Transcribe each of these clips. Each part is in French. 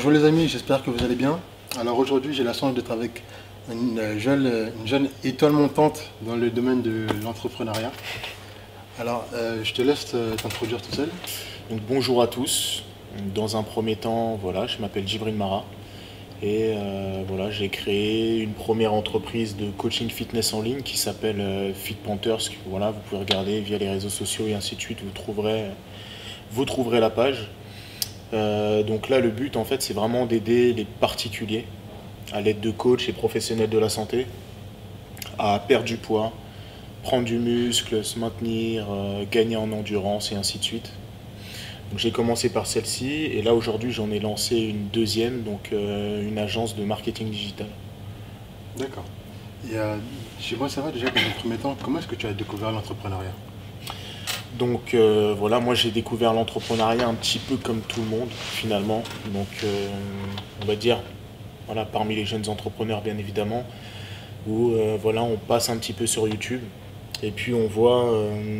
Bonjour les amis, j'espère que vous allez bien. Alors aujourd'hui, j'ai la chance d'être avec une jeune étoile montante dans le domaine de l'entrepreneuriat. Alors, je te laisse t'introduire tout seul. Donc bonjour à tous. Dans un premier temps, voilà, je m'appelle Djibril Mara et voilà, j'ai créé une première entreprise de coaching fitness en ligne qui s'appelle Fit Panthers. Voilà, vous pouvez regarder via les réseaux sociaux et ainsi de suite, vous trouverez la page. Donc là, le but en fait, c'est vraiment d'aider les particuliers à l'aide de coachs et professionnels de la santé à perdre du poids, prendre du muscle, se maintenir, gagner en endurance et ainsi de suite. Donc j'ai commencé par celle-ci et là aujourd'hui j'en ai lancé une deuxième, donc une agence de marketing digital. D'accord. Et j'aimerais savoir déjà dans un premier temps, comment est-ce que tu as découvert l'entrepreneuriat? Donc voilà, moi j'ai découvert l'entrepreneuriat un petit peu comme tout le monde finalement. Donc on va dire, voilà, parmi les jeunes entrepreneurs bien évidemment, où voilà, on passe un petit peu sur YouTube et puis on voit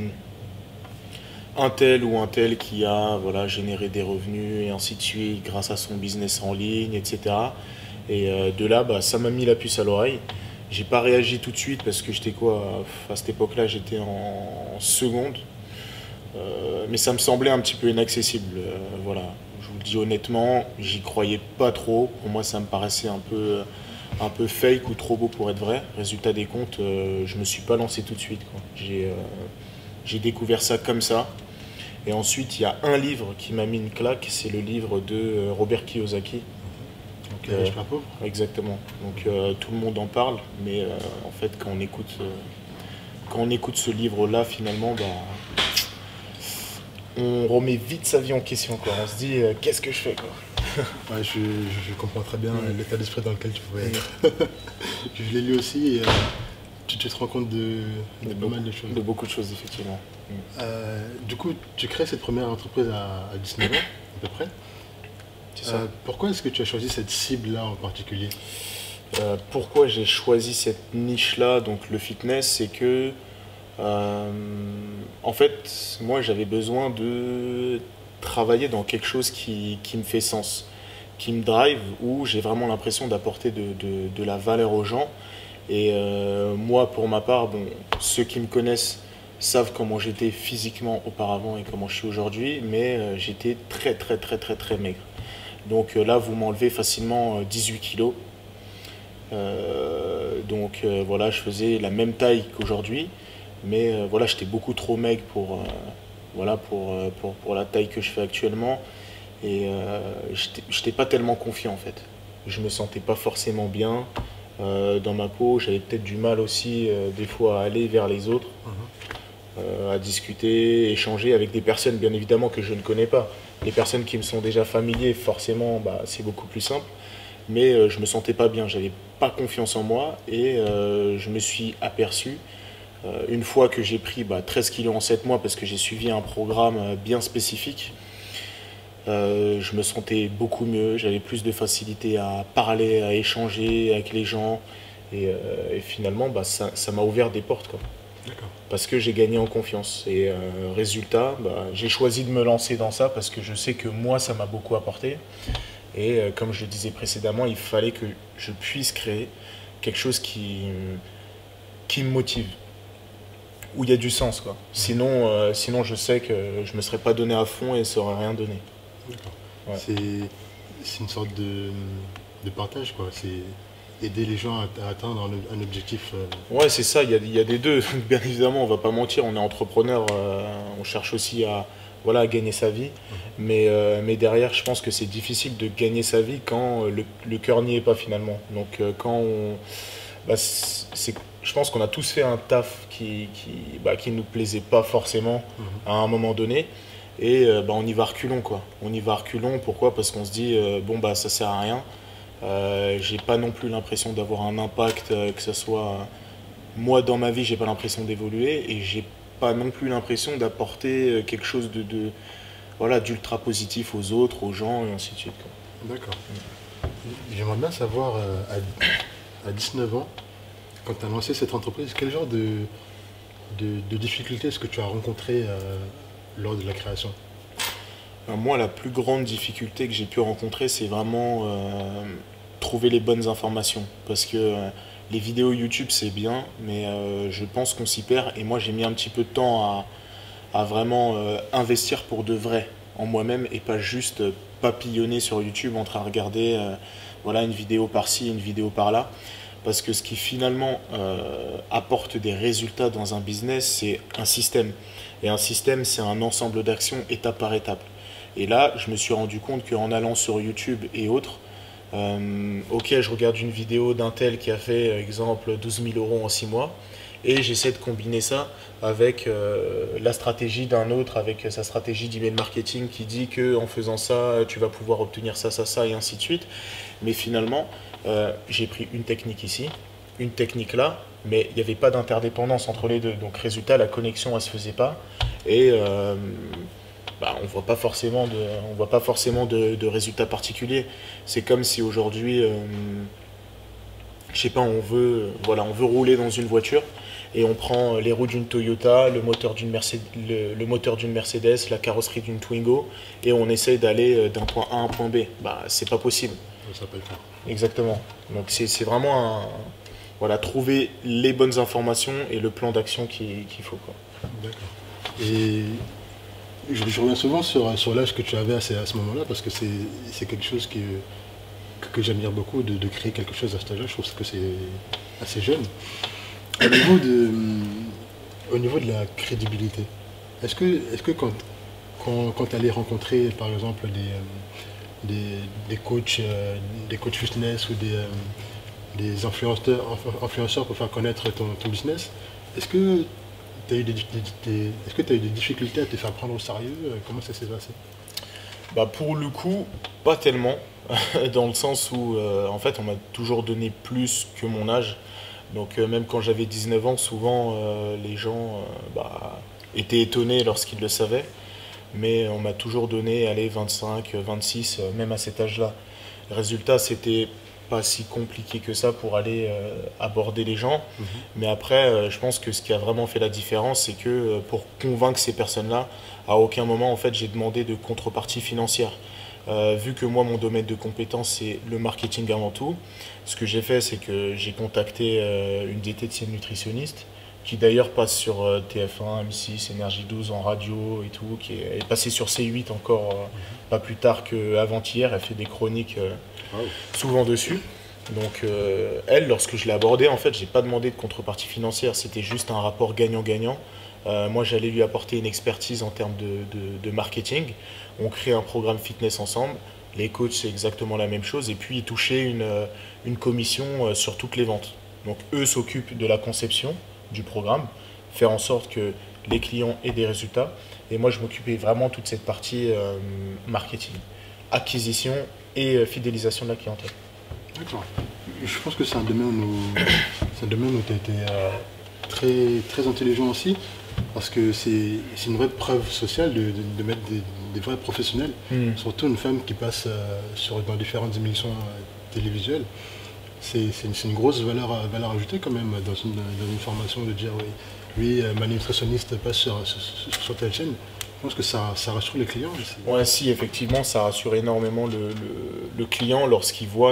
un tel ou un tel qui a voilà, généré des revenus et ainsi de suite grâce à son business en ligne, etc. Et de là, bah, ça m'a mis la puce à l'oreille. J'ai pas réagi tout de suite parce que j'étais quoi, à cette époque-là, j'étais en seconde. Mais ça me semblait un petit peu inaccessible. Voilà, je vous le dis honnêtement, j'y croyais pas trop. Pour moi, ça me paraissait un peu fake ou trop beau pour être vrai. Résultat des comptes, je me suis pas lancé tout de suite, quoi. J'ai découvert ça comme ça. Et ensuite, il y a un livre qui m'a mis une claque, c'est le livre de Robert Kiyosaki. Donc, Les riches pas pauvres. exactement. Donc tout le monde en parle, mais en fait, quand on écoute ce livre-là, finalement, bah, on remet vite sa vie en question, quoi. On se dit, qu'est-ce que je fais, quoi. Ouais, je comprends très bien l'état d'esprit dans lequel tu pouvais être. Je l'ai lu aussi et tu te rends compte de pas mal de choses. De beaucoup de choses, effectivement. Du coup, tu crées cette première entreprise à 19 ans, à peu près. C'est ça. Pourquoi est-ce que tu as choisi cette cible-là en particulier? Pourquoi j'ai choisi cette niche-là, donc le fitness, c'est que en fait, moi j'avais besoin de travailler dans quelque chose qui me fait sens, qui me drive, où j'ai vraiment l'impression d'apporter de la valeur aux gens. Et moi, pour ma part, bon, ceux qui me connaissent savent comment j'étais physiquement auparavant et comment je suis aujourd'hui, mais j'étais très très très très très maigre. Donc là, vous m'enlevez facilement 18 kilos. Voilà, je faisais la même taille qu'aujourd'hui, mais voilà, j'étais beaucoup trop maigre voilà, pour la taille que je fais actuellement. Et j'étais pas tellement confiant en fait. Je me sentais pas forcément bien dans ma peau. J'avais peut-être du mal aussi des fois à aller vers les autres, à discuter, échanger avec des personnes bien évidemment que je ne connais pas. Les personnes qui me sont déjà familiers, forcément, bah, c'est beaucoup plus simple. Mais je me sentais pas bien, j'avais pas confiance en moi et je me suis aperçu une fois que j'ai pris 13 kilos en 7 mois parce que j'ai suivi un programme bien spécifique. Je me sentais beaucoup mieux, j'avais plus de facilité à parler, à échanger avec les gens et finalement ça m'a ouvert des portes, quoi. D'accord. Parce que j'ai gagné en confiance et résultat, j'ai choisi de me lancer dans ça parce que je sais que moi ça m'a beaucoup apporté. Et comme je le disais précédemment, il fallait que je puisse créer quelque chose qui me motive, où il y a du sens, quoi. Sinon, je sais que je ne me serais pas donné à fond et ça n'aurait rien donné. D'accord. Ouais. C'est une sorte de partage, quoi. C'est aider les gens à atteindre un objectif. Ouais, c'est ça, il y a des deux. Bien évidemment, on va pas mentir, on est entrepreneur, on cherche aussi à, voilà, à gagner sa vie. Mais derrière, je pense que c'est difficile de gagner sa vie quand le cœur n'y est pas finalement. Donc quand on... je pense qu'on a tous fait un taf qui nous plaisait pas forcément à un moment donné. Et on y va reculons, quoi. On y va reculons, pourquoi? Parce qu'on se dit, ça sert à rien. J'ai pas non plus l'impression d'avoir un impact, que ce soit moi dans ma vie, j'ai pas l'impression d'évoluer et j'ai pas non plus l'impression d'apporter quelque chose voilà, d'ultra positif aux autres, aux gens et ainsi de suite, quoi. D'accord. J'aimerais bien savoir, à 19 ans, quand tu as lancé cette entreprise, quel genre de difficultés est-ce que tu as rencontré lors de la création? Moi, la plus grande difficulté que j'ai pu rencontrer, c'est vraiment trouver les bonnes informations. Parce que les vidéos YouTube, c'est bien, mais je pense qu'on s'y perd. Et moi, j'ai mis un petit peu de temps à vraiment investir pour de vrai en moi-même et pas juste papillonner sur YouTube en train de regarder voilà, une vidéo par-ci, une vidéo par-là. Parce que ce qui finalement apporte des résultats dans un business, c'est un système. Et un système, c'est un ensemble d'actions étape par étape. Et là, je me suis rendu compte qu'en allant sur YouTube et autres, ok, je regarde une vidéo d'un tel qui a fait, exemple, 12 000 euros en 6 mois, et j'essaie de combiner ça avec la stratégie d'un autre, avec sa stratégie d'email marketing qui dit qu'en faisant ça, tu vas pouvoir obtenir ça, ça, ça, et ainsi de suite. Mais finalement, j'ai pris une technique ici, une technique là, mais il n'y avait pas d'interdépendance entre les deux. Donc résultat, la connexion, elle ne se faisait pas. Et on voit pas forcément de résultats particuliers. C'est comme si aujourd'hui, je sais pas, on veut rouler dans une voiture et on prend les roues d'une Toyota, le moteur d'une Mercedes, la carrosserie d'une Twingo et on essaye d'aller d'un point A à un point B. C'est pas possible. Ça peut le faire. Exactement. Donc c'est vraiment trouver les bonnes informations et le plan d'action qu'il faut, quoi. D'accord. Et je reviens souvent sur l'âge que tu avais à ce moment-là, parce que c'est quelque chose que j'admire beaucoup, de créer quelque chose à cet âge-là. Je trouve que c'est assez jeune. Au niveau de la crédibilité, est-ce que quand tu allais rencontrer, par exemple, des coachs fitness ou des influenceurs pour faire connaître ton business, est-ce que tu as eu des difficultés à te faire prendre au sérieux? Comment ça s'est passé? Pour le coup, pas tellement, dans le sens où en fait on m'a toujours donné plus que mon âge. Donc même quand j'avais 19 ans, souvent les gens étaient étonnés lorsqu'ils le savaient. Mais on m'a toujours donné, allez, 25, 26, même à cet âge-là. Le résultat, c'était pas si compliqué que ça pour aller aborder les gens. Mais après, je pense que ce qui a vraiment fait la différence, c'est que pour convaincre ces personnes-là, à aucun moment, en fait, j'ai demandé de contrepartie financière. Vu que moi, mon domaine de compétence, c'est le marketing avant tout, ce que j'ai fait, c'est que j'ai contacté une diététicienne nutritionniste, qui d'ailleurs passe sur TF1, M6, Énergie 12 en radio et tout, qui est passée sur C8 encore pas plus tard qu'avant-hier. Elle fait des chroniques souvent dessus. Donc elle, lorsque je l'ai abordée, en fait, j'ai pas demandé de contrepartie financière, c'était juste un rapport gagnant-gagnant. Moi, j'allais lui apporter une expertise en termes de marketing. On crée un programme fitness ensemble. Les coachs, c'est exactement la même chose. Et puis, ils touchaient une commission sur toutes les ventes. Donc, eux s'occupent de la conception du programme, faire en sorte que les clients aient des résultats. Et moi, je m'occupais vraiment de toute cette partie marketing, acquisition et fidélisation de la clientèle. D'accord. Je pense que c'est un domaine où tu as été très, très intelligent aussi, parce que c'est une vraie preuve sociale de mettre des vrais professionnels, surtout une femme qui passe dans différentes émissions télévisuelles. C'est une grosse valeur ajoutée quand même dans une formation, de dire oui, ma nutritionniste passe sur telle chaîne. Je pense que ça rassure les clients. Ouais, si, effectivement, ça rassure énormément le client lorsqu'il voit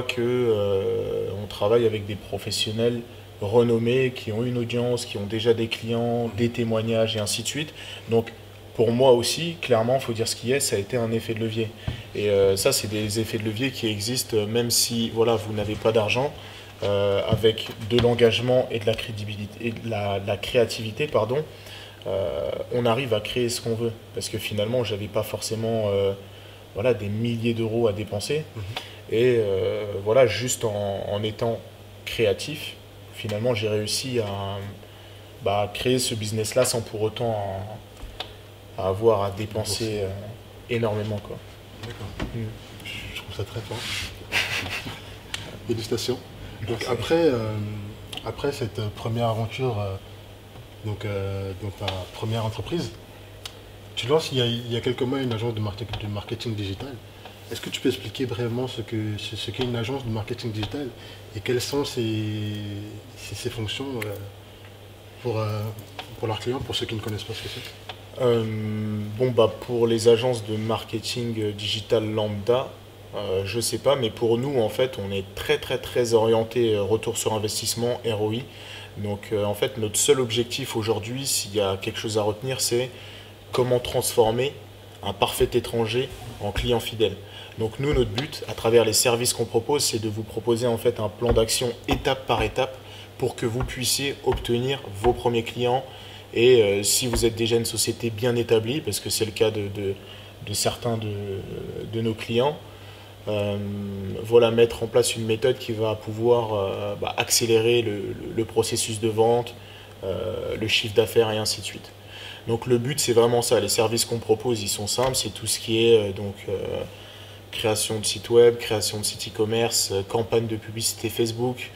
que on travaille avec des professionnels renommés, qui ont une audience, qui ont déjà des clients, des témoignages et ainsi de suite. Donc, pour moi aussi, clairement, il faut dire ce qui est, ça a été un effet de levier. Et ça, c'est des effets de levier qui existent même si voilà, vous n'avez pas d'argent, avec de l'engagement et de la crédibilité, et de la créativité, pardon. On arrive à créer ce qu'on veut. Parce que finalement, je n'avais pas forcément des milliers d'euros à dépenser. Et voilà, juste en étant créatif, finalement, j'ai réussi à créer ce business-là sans pour autant à avoir à dépenser énormément, quoi. D'accord. Je trouve ça très fort. Félicitations. Donc après cette première aventure, donc ta première entreprise, tu lances il y a quelques mois une agence de marketing digital. Est-ce que tu peux expliquer brièvement ce qu'est une agence de marketing digital et quelles sont ses fonctions pour leurs clients, pour ceux qui ne connaissent pas ce que c'est? Bon, bah, pour les agences de marketing digital lambda, je sais pas, mais pour nous, en fait, on est très très très orienté retour sur investissement, ROI. Donc, en fait, notre seul objectif aujourd'hui, s'il y a quelque chose à retenir, c'est comment transformer un parfait étranger en client fidèle. Donc, nous, notre but, à travers les services qu'on propose, c'est de vous proposer en fait un plan d'action étape par étape pour que vous puissiez obtenir vos premiers clients. Et si vous êtes déjà une société bien établie, parce que c'est le cas de certains de nos clients, voilà, mettre en place une méthode qui va pouvoir accélérer le processus de vente, le chiffre d'affaires et ainsi de suite. Donc le but, c'est vraiment ça. Les services qu'on propose, ils sont simples. C'est tout ce qui est création de site web, création de site e-commerce, campagne de publicité Facebook,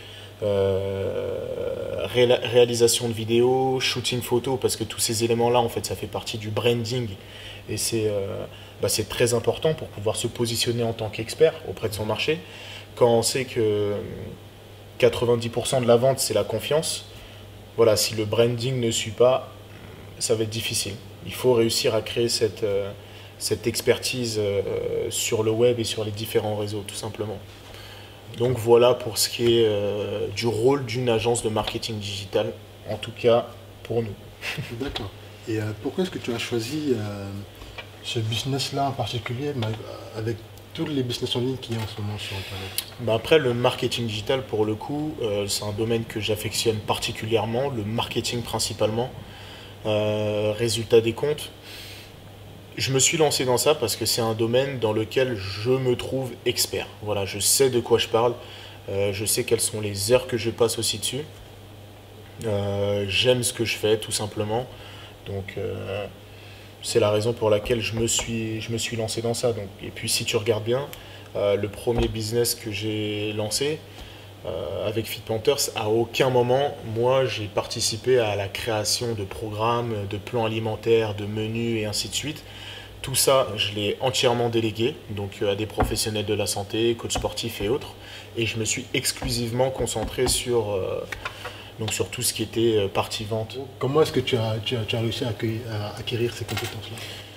réalisation de vidéos, shooting photo, parce que tous ces éléments-là, en fait, ça fait partie du branding et c'est très important pour pouvoir se positionner en tant qu'expert auprès de son marché. Quand on sait que 90% de la vente, c'est la confiance, voilà, si le branding ne suit pas, ça va être difficile. Il faut réussir à créer cette expertise sur le web et sur les différents réseaux, tout simplement. Donc voilà pour ce qui est du rôle d'une agence de marketing digital, en tout cas pour nous. D'accord. Et pourquoi est-ce que tu as choisi ce business-là en particulier, avec tous les business en ligne qu'il y a en ce moment sur Internet? Bah après, le marketing digital, pour le coup, c'est un domaine que j'affectionne particulièrement, le marketing principalement. Résultat des comptes. Je me suis lancé dans ça parce que c'est un domaine dans lequel je me trouve expert. Voilà, je sais de quoi je parle, je sais quelles sont les heures que je passe aussi dessus. J'aime ce que je fais tout simplement. Donc c'est la raison pour laquelle je me suis lancé dans ça. Donc, et puis si tu regardes bien, le premier business que j'ai lancé avec FitPanthers, à aucun moment, moi, j'ai participé à la création de programmes, de plans alimentaires, de menus et ainsi de suite. Tout ça, je l'ai entièrement délégué, donc à des professionnels de la santé, coachs sportifs et autres. Et je me suis exclusivement concentré sur tout ce qui était partie vente. Comment est-ce que tu as réussi à acquérir ces compétences-là?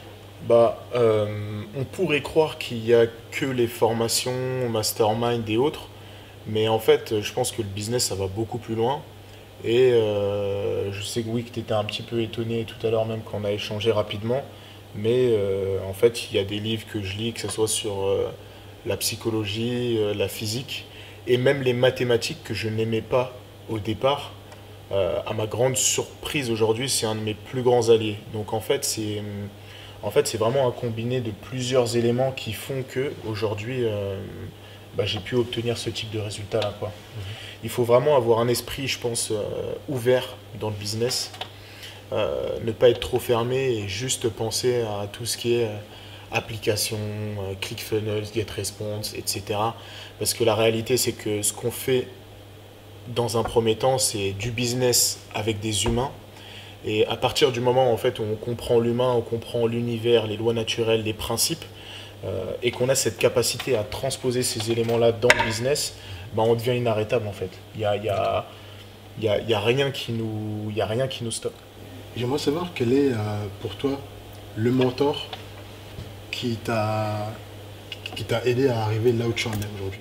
On pourrait croire qu'il n'y a que les formations, mastermind et autres, mais en fait, je pense que le business, ça va beaucoup plus loin. Et je sais que oui, que tu étais un petit peu étonné tout à l'heure, même quand on a échangé rapidement. Mais en fait, il y a des livres que je lis, que ce soit sur la psychologie, la physique, et même les mathématiques que je n'aimais pas au départ. À ma grande surprise aujourd'hui, c'est un de mes plus grands alliés. Donc en fait, c'est vraiment un combiné de plusieurs éléments qui font que aujourd'hui, j'ai pu obtenir ce type de résultat-là, quoi. Il faut vraiment avoir un esprit, je pense, ouvert dans le business, ne pas être trop fermé et juste penser à tout ce qui est application, ClickFunnels, GetResponse, etc. Parce que la réalité, c'est que ce qu'on fait dans un premier temps, c'est du business avec des humains. Et à partir du moment où en fait, on comprend l'humain, on comprend l'univers, les lois naturelles, les principes, et qu'on a cette capacité à transposer ces éléments-là dans le business, on devient inarrêtable en fait. Il y a rien qui nous stoppe. J'aimerais savoir quel est pour toi le mentor qui t'a aidé à arriver là où tu en es aujourd'hui.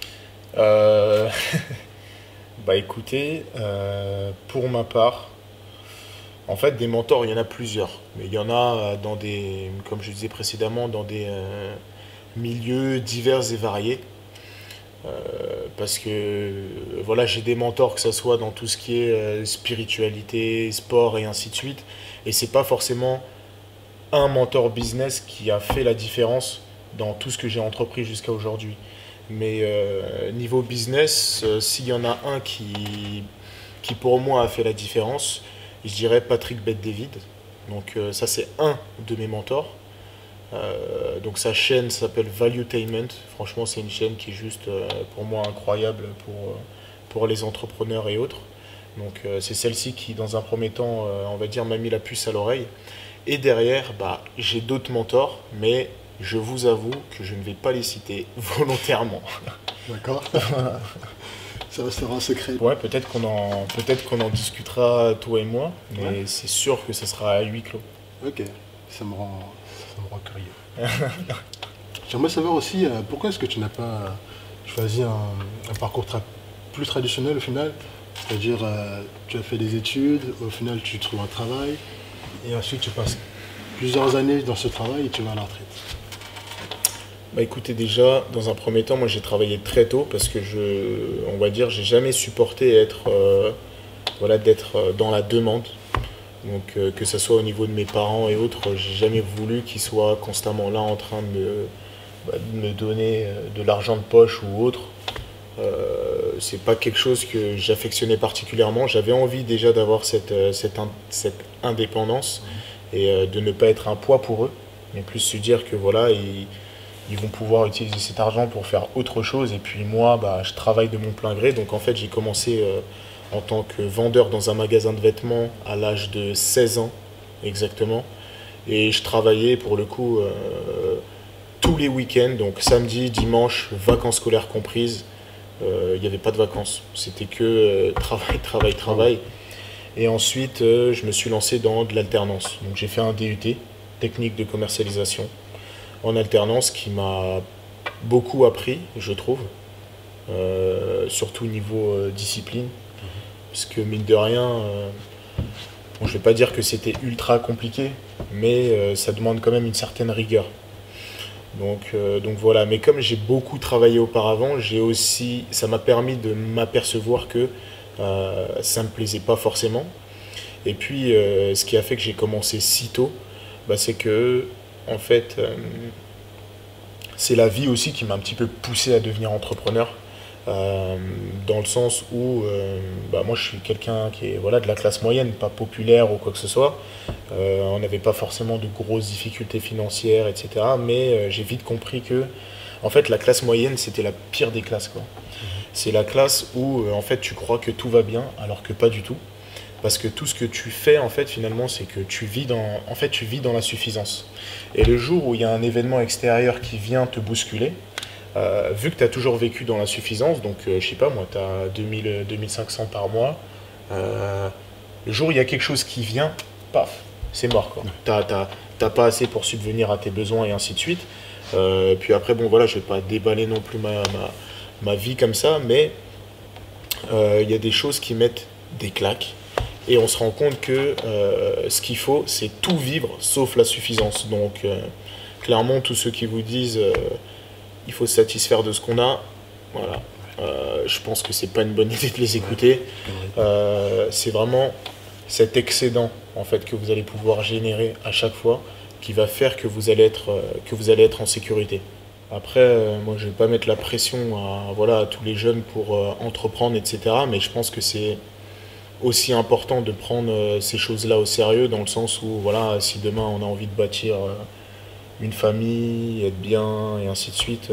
Écoutez, pour ma part, en fait, des mentors, il y en a plusieurs. Mais il y en a comme je disais précédemment, dans des milieux divers et variés. Parce que voilà, j'ai des mentors, que ce soit dans tout ce qui est spiritualité, sport et ainsi de suite. Et c'est pas forcément un mentor business qui a fait la différence dans tout ce que j'ai entrepris jusqu'à aujourd'hui. Mais niveau business, s'il y en a un qui pour moi a fait la différence, je dirais Patrick Bet-David. Donc ça, c'est un de mes mentors. Donc sa chaîne s'appelle Valuetainment. Franchement, c'est une chaîne qui est juste pour moi incroyable pour les entrepreneurs et autres. Donc c'est celle-ci qui, dans un premier temps, on va dire, m'a mis la puce à l'oreille. Et derrière, j'ai d'autres mentors, mais je vous avoue que je ne vais pas les citer volontairement. D'accord. Ça restera un secret. Ouais, peut-être qu'on en discutera, toi et moi, mais ouais. C'est sûr que ça sera à huis clos. Ok, ça me rend curieux. J'aimerais savoir aussi pourquoi est-ce que tu n'as pas choisi un parcours plus traditionnel au final, c'est-à-dire tu as fait des études, au final tu trouves un travail et ensuite tu passes plusieurs années dans ce travail et tu vas à la retraite. Bah écoutez, déjà, dans un premier temps, moi j'ai travaillé très tôt parce que on va dire, j'ai jamais supporté d'être dans la demande. Donc que ce soit au niveau de mes parents et autres, j'ai jamais voulu qu'ils soient constamment là en train de me donner de l'argent de poche ou autre. C'est pas quelque chose que j'affectionnais particulièrement. J'avais envie déjà d'avoir cette indépendance et de ne pas être un poids pour eux, mais plus se dire que voilà, ils vont pouvoir utiliser cet argent pour faire autre chose. Et puis moi, bah, je travaille de mon plein gré. Donc en fait, j'ai commencé en tant que vendeur dans un magasin de vêtements à l'âge de 16 ans exactement. Et je travaillais pour le coup tous les week-ends, donc samedi, dimanche, vacances scolaires comprises. Il n'y avait pas de vacances, c'était que travail, travail, travail. Et ensuite, je me suis lancé dans de l'alternance. Donc j'ai fait un DUT, technique de commercialisation, en alternance qui m'a beaucoup appris, je trouve, surtout niveau discipline. Parce que mine de rien, bon, je ne vais pas dire que c'était ultra compliqué, mais ça demande quand même une certaine rigueur. Donc voilà, mais comme j'ai beaucoup travaillé auparavant, ça m'a permis de m'apercevoir que ça ne me plaisait pas forcément. Et puis ce qui a fait que j'ai commencé si tôt, bah, c'est que en fait c'est la vie aussi qui m'a un petit peu poussé à devenir entrepreneur. Dans le sens où bah, moi je suis quelqu'un qui est voilà, de la classe moyenne, pas populaire ou quoi que ce soit. On n'avait pas forcément de grosses difficultés financières, etc. Mais j'ai vite compris que en fait, la classe moyenne, c'était la pire des classes, quoi. C'est la classe où en fait, tu crois que tout va bien alors que pas du tout. Parce que tout ce que tu fais, en fait, finalement, c'est que tu vis dans la suffisance. Et le jour où il y a un événement extérieur qui vient te bousculer, vu que tu as toujours vécu dans l'insuffisance, donc je sais pas moi, tu as 2000, 2500 par mois, le jour où il y a quelque chose qui vient, paf, c'est mort quoi. T'as pas assez pour subvenir à tes besoins et ainsi de suite. Puis après, bon voilà, je vais pas déballer non plus ma vie comme ça, mais il y a des choses qui mettent des claques. Et on se rend compte que ce qu'il faut, c'est tout vivre sauf la suffisance. Donc clairement, tous ceux qui vous disent il faut se satisfaire de ce qu'on a. Voilà. Je pense que c'est pas une bonne idée de les écouter. C'est vraiment cet excédent en fait que vous allez pouvoir générer à chaque fois qui va faire que vous allez être en sécurité. Après, moi je vais pas mettre la pression à tous les jeunes pour entreprendre, etc. Mais je pense que c'est aussi important de prendre ces choses-là au sérieux dans le sens où voilà, si demain on a envie de bâtir une famille, être bien, et ainsi de suite.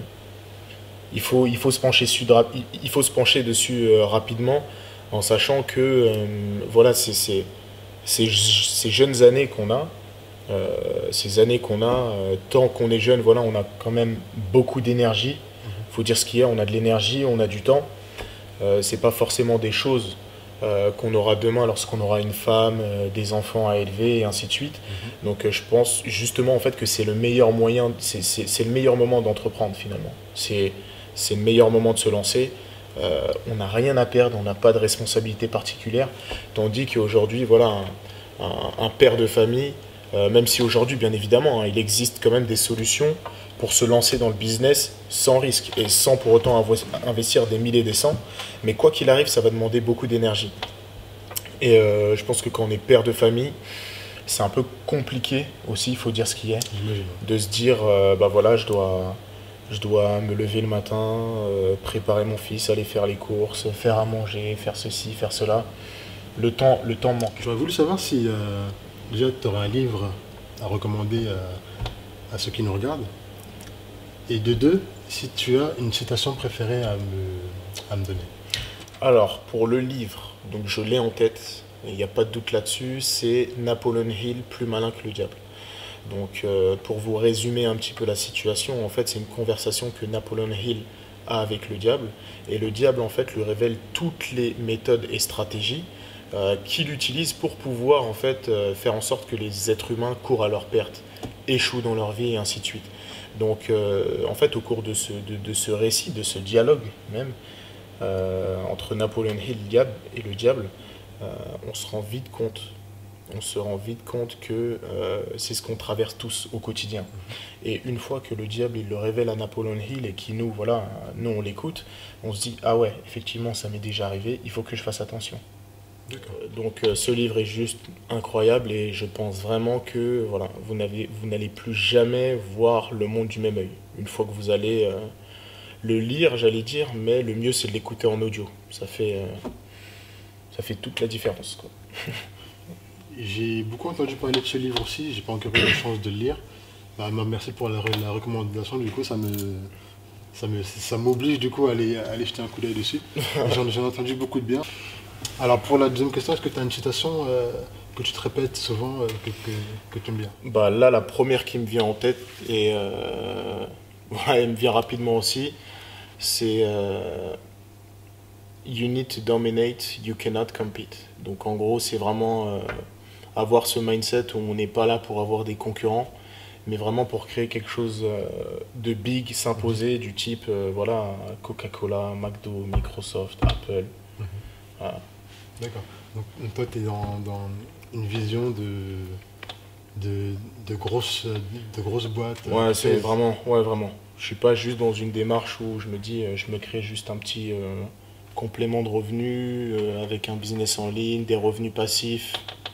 Il faut se pencher dessus rapidement, en sachant que voilà, ces jeunes années qu'on a, tant qu'on est jeune, voilà, on a quand même beaucoup d'énergie. Il faut dire ce qu'il y a, on a de l'énergie, on a du temps. C'est pas forcément des choses qu'on aura demain lorsqu'on aura une femme, des enfants à élever et ainsi de suite. Donc je pense justement en fait que c'est le meilleur moyen, c'est le meilleur moment d'entreprendre finalement. C'est le meilleur moment de se lancer. On n'a rien à perdre, on n'a pas de responsabilité particulière. Tandis qu'aujourd'hui, voilà, un père de famille, même si aujourd'hui, bien évidemment, il existe quand même des solutions pour se lancer dans le business sans risque et sans pour autant investir des milliers et des cents. Mais quoi qu'il arrive, ça va demander beaucoup d'énergie. Et je pense que quand on est père de famille, c'est un peu compliqué aussi, il faut dire ce qu'il y a, de se dire, bah voilà, je dois me lever le matin, préparer mon fils, aller faire les courses, faire à manger, faire ceci, faire cela. Le temps manque. J'aurais voulu savoir si déjà tu aurais un livre à recommander à ceux qui nous regardent. Et de deux, si tu as une citation préférée à me donner. Alors, pour le livre, donc je l'ai en tête, il n'y a pas de doute là-dessus, c'est Napoleon Hill, Plus malin que le diable. Donc, pour vous résumer un petit peu la situation, en fait, c'est une conversation que Napoleon Hill a avec le diable. Et le diable, en fait, lui révèle toutes les méthodes et stratégies qui l'utilisent pour pouvoir en fait faire en sorte que les êtres humains courent à leur perte, échouent dans leur vie et ainsi de suite. Donc en fait au cours de ce récit, de ce dialogue même, entre Napoleon Hill et le diable, on se rend vite compte. On se rend vite compte que c'est ce qu'on traverse tous au quotidien. Et une fois que le diable il le révèle à Napoleon Hill et qui nous, voilà, nous on l'écoute, on se dit ah ouais, effectivement ça m'est déjà arrivé, il faut que je fasse attention. Donc ce livre est juste incroyable et je pense vraiment que voilà, vous n'allez plus jamais voir le monde du même œil. Une fois que vous allez le lire, j'allais dire, mais le mieux c'est de l'écouter en audio. Ça fait toute la différence, quoi. J'ai beaucoup entendu parler de ce livre aussi, j'ai pas encore eu la chance de le lire. Bah, merci pour la recommandation, du coup ça m'oblige du coup à aller jeter un coup d'œil dessus. J'en ai entendu beaucoup de bien. Alors pour la deuxième question, est-ce que tu as une citation que tu te répètes souvent, que tu aimes bien? Bah là, la première qui me vient en tête, et ouais, elle me vient rapidement aussi, c'est You need to dominate, you cannot compete. Donc en gros, c'est vraiment avoir ce mindset où on n'est pas là pour avoir des concurrents, mais vraiment pour créer quelque chose de big, s'imposer, du type voilà, Coca-Cola, McDo, Microsoft, Apple. Voilà. D'accord. Donc toi, tu es dans une vision de grosses boîtes. Ouais, c'est vraiment, ouais, vraiment. Je suis pas juste dans une démarche où je me dis, je me crée juste un petit complément de revenus avec un business en ligne, des revenus passifs.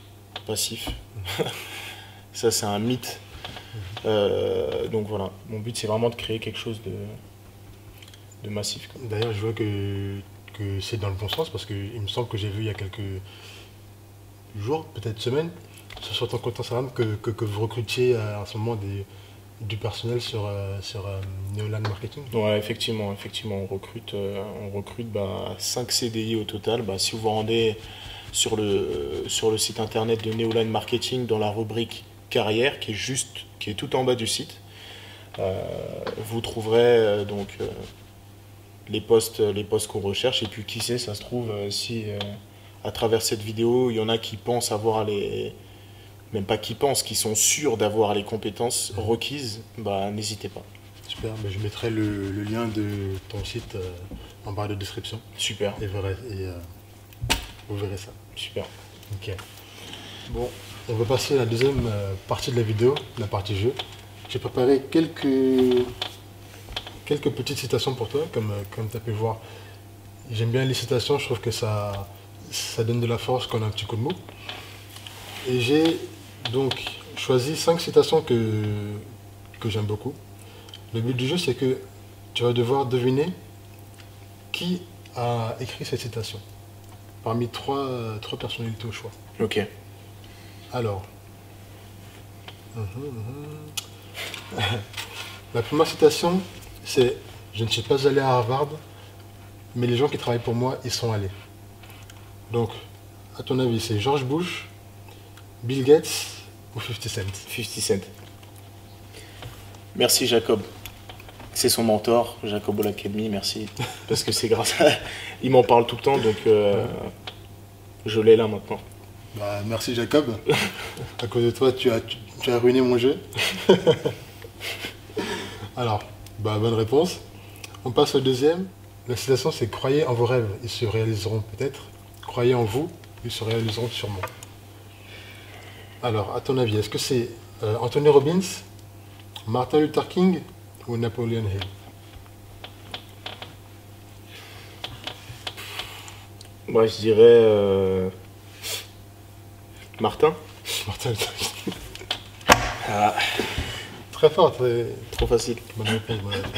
Ça, c'est un mythe. Donc voilà, mon but, c'est vraiment de créer quelque chose de massif, quoi. D'ailleurs, je vois que c'est dans le bon sens parce qu'il me semble que j'ai vu il y a quelques jours, peut-être semaines, sur ton compte Instagram que vous recrutiez en ce moment du personnel sur Neolan Marketing. Ouais, effectivement, on recrute 5 CDI au total. Bah, si vous vous rendez sur le site internet de Neolan Marketing dans la rubrique carrière qui est tout en bas du site, vous trouverez les postes qu'on recherche. Et puis qui sait, ça se trouve si à travers cette vidéo il y en a qui pensent avoir même pas qui pensent, qui sont sûrs d'avoir les compétences requises, bah n'hésitez pas. Super, bah, je mettrai le lien de ton site en barre de description. Super. Et vous verrez ça. Super. Ok. Bon, on va passer à la deuxième partie de la vidéo, la partie jeu. J'ai préparé quelques petites citations pour toi, comme tu as pu voir. J'aime bien les citations, je trouve que ça donne de la force quand on a un petit coup de mou. Et j'ai donc choisi 5 citations que j'aime beaucoup. Le but du jeu, c'est que tu vas devoir deviner qui a écrit cette citation, parmi trois personnalités au choix. Ok. Alors, la première citation, c'est « Je ne suis pas allé à Harvard, mais les gens qui travaillent pour moi, ils sont allés. » Donc, à ton avis, c'est George Bush, Bill Gates ou 50 Cent? 50 Cent. Merci Jacob. C'est son mentor, Jacob Olacademy, merci. Parce que c'est grâce à... Il m'en parle tout le temps, donc je l'ai là maintenant. Bah, merci Jacob. À cause de toi, tu as ruiné mon jeu. Alors, bah, bonne réponse. On passe au deuxième. La citation, c'est « Croyez en vos rêves, ils se réaliseront peut-être. Croyez en vous, ils se réaliseront sûrement. » Alors, à ton avis, est-ce que c'est Anthony Robbins, Martin Luther King ou Napoleon Hill? Moi, je dirais Martin. Martin Luther King. Ah, Très fort, très... trop facile. Bonne réponse, bonne réponse.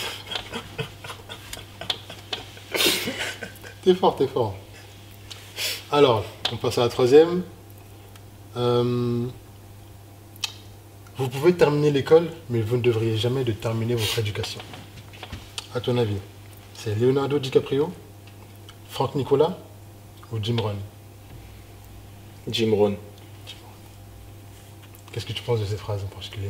T'es fort. Alors, on passe à la troisième. Vous pouvez terminer l'école, mais vous ne devriez jamais de terminer votre éducation. À ton avis, c'est Leonardo DiCaprio, Franck Nicolas ou Jim Rohn? Jim Rohn. Qu'est-ce que tu penses de ces phrases en particulier?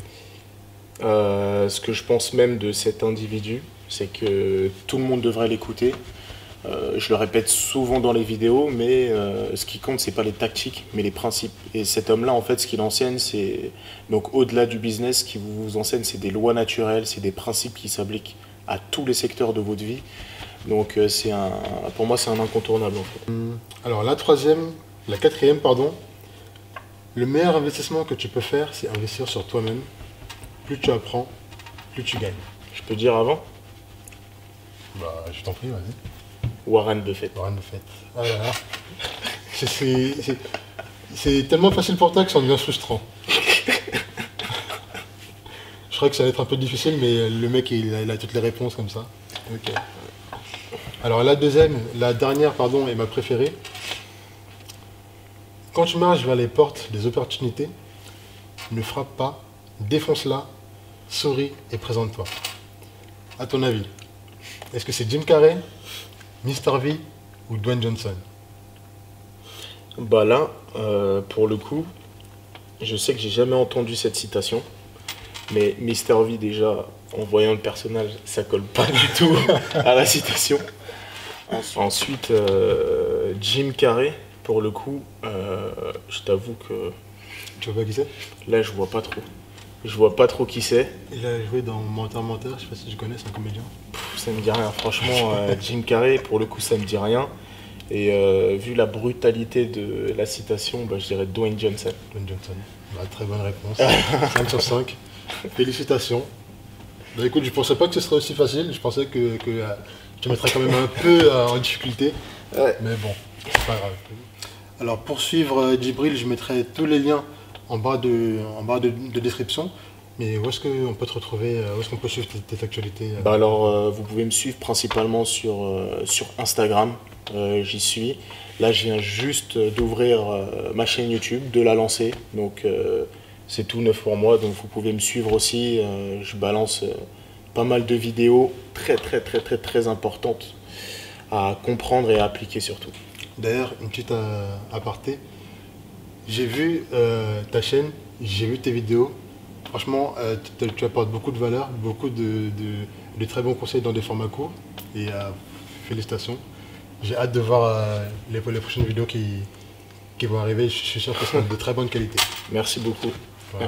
Ce que je pense même de cet individu, c'est que tout le monde devrait l'écouter. Je le répète souvent dans les vidéos, mais ce qui compte, c'est pas les tactiques, mais les principes. Et cet homme-là, en fait, ce qu'il enseigne, c'est donc au-delà du business, ce qu'il vous enseigne, c'est des lois naturelles, c'est des principes qui s'appliquent à tous les secteurs de votre vie. Donc, pour moi, c'est un incontournable, en fait. Alors, la quatrième, pardon. Le meilleur investissement que tu peux faire, c'est investir sur toi-même. Plus tu apprends, plus tu gagnes. Je peux dire avant? Bah, je t'en prie, vas-y. Warren Buffett. Warren Buffett. Ah là là. C'est tellement facile pour toi que ça en devient frustrant. Je crois que ça va être un peu difficile, mais le mec, il a toutes les réponses comme ça. Ok. Alors la dernière, est ma préférée. Quand tu marches vers les portes des opportunités, ne frappe pas, défonce-la, souris et présente-toi. À ton avis, est-ce que c'est Jim Carrey, Mr. V ou Dwayne Johnson? Bah là, pour le coup, je sais que j'ai jamais entendu cette citation, mais Mr. V déjà, en voyant le personnage, ça colle pas du tout à la citation. Ensuite, Jim Carrey, pour le coup, je t'avoue que... Tu vois pas qui c'est? Là, je vois pas trop. Je vois pas trop qui c'est. Il a joué dans Menteur, je sais pas si tu connais, c'est un comédien. Ça me dit rien, franchement, Jim Carrey, pour le coup, ça me dit rien. Et vu la brutalité de la citation, bah, je dirais Dwayne Johnson. Dwayne Johnson, bah, très bonne réponse. 5 sur 5. Félicitations. Bah, écoute, je pensais pas que ce serait aussi facile, je pensais que tu mettrais quand même un peu en difficulté. Ouais. Mais bon, c'est pas grave. Alors pour suivre Djibril, je mettrai tous les liens en bas de description. Mais où est-ce qu'on peut te retrouver, où est-ce qu'on peut suivre tes actualités? Bah alors, vous pouvez me suivre principalement sur Instagram, j'y suis. Là, je viens juste d'ouvrir ma chaîne YouTube, de la lancer. Donc, c'est tout neuf pour moi. Donc, vous pouvez me suivre aussi. Je balance pas mal de vidéos très importantes à comprendre et à appliquer surtout. D'ailleurs, une petite aparté. J'ai vu ta chaîne, j'ai vu tes vidéos. Franchement, tu apportes beaucoup de valeur, beaucoup de très bons conseils dans des formats courts. Et félicitations. J'ai hâte de voir les prochaines vidéos qui vont arriver. Je suis sûr que c'est de très bonne qualité. Merci beaucoup. Voilà.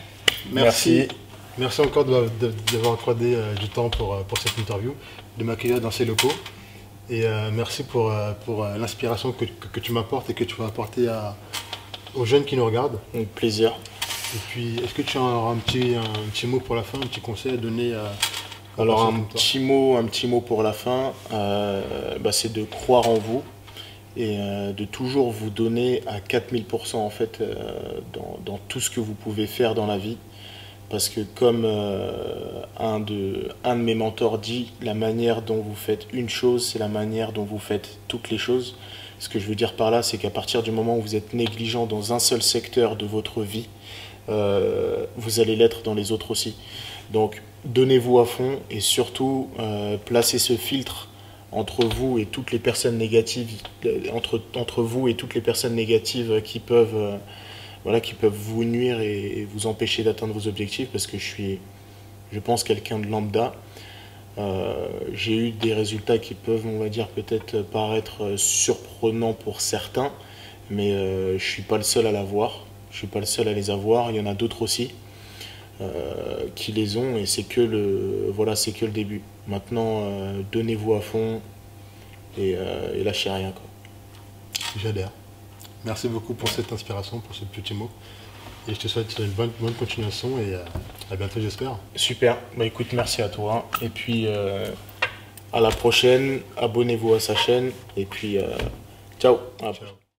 Merci encore d'avoir accordé du temps pour cette interview, de m'accueillir dans ces locaux. Et merci pour l'inspiration que tu m'apportes et que tu vas apporter aux jeunes qui nous regardent. Avec plaisir. Et puis, est-ce que tu as un petit mot pour la fin, un petit conseil à donner Alors un petit mot pour la fin, c'est de croire en vous et de toujours vous donner à 4000% en fait dans tout ce que vous pouvez faire dans la vie. Parce que comme un de mes mentors dit, la manière dont vous faites une chose, c'est la manière dont vous faites toutes les choses. Ce que je veux dire par là, c'est qu'à partir du moment où vous êtes négligent dans un seul secteur de votre vie, vous allez l'être dans les autres aussi. Donc donnez-vous à fond et surtout placez ce filtre entre vous et toutes les personnes négatives, entre vous et toutes les personnes négatives qui peuvent vous nuire et vous empêcher d'atteindre vos objectifs, parce que je pense, quelqu'un de lambda. J'ai eu des résultats qui peuvent, on va dire, peut-être paraître surprenants pour certains, mais je ne suis pas le seul à l'avoir. Je ne suis pas le seul à les avoir. Il y en a d'autres aussi qui les ont, et c'est que le début. Maintenant, donnez-vous à fond et lâchez rien, quoi. J'adhère. Merci beaucoup pour cette inspiration, pour ce petit mot. Et je te souhaite une bonne continuation et à bientôt, j'espère. Super. Bah écoute, merci à toi. Et puis à la prochaine. Abonnez-vous à sa chaîne. Et puis ciao. Ciao.